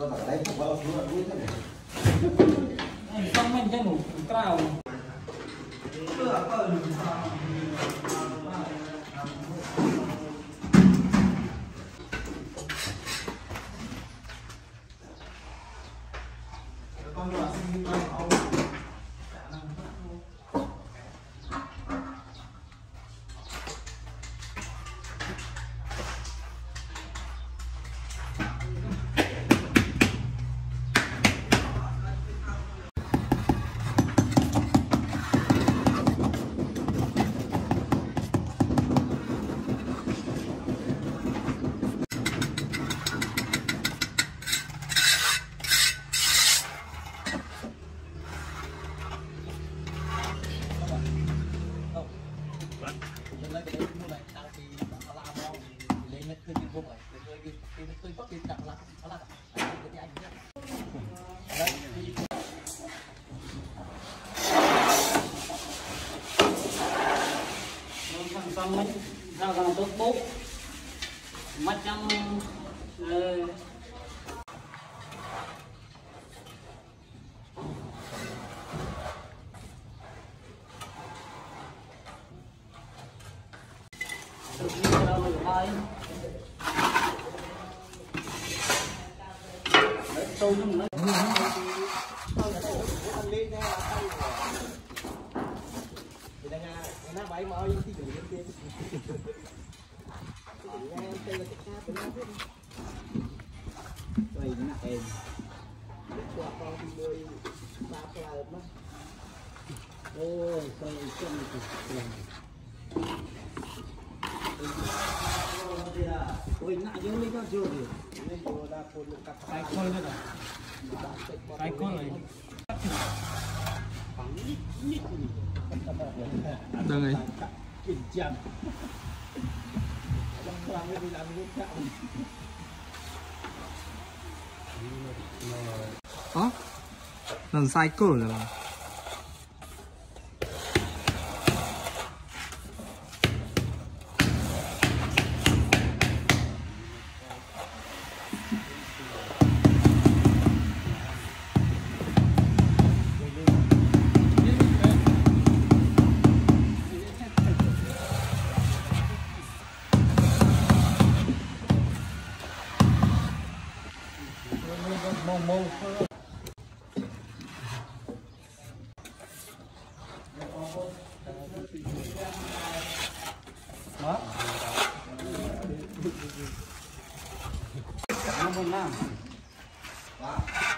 Xong mình cho nụ cao. Xong mấy rau còn tốt bút mắt trong tôi không nói nó bay mỏi cái gì kia vậy nè em qua con đi nuôi ba cái mà ôi sao chân ôi nãy giờ lấy cái gì lấy đồ ra phun cặp cái con nữa cái con này đâu này 어? 난 사이클을 해봐. Đó. Nó buồn lắm.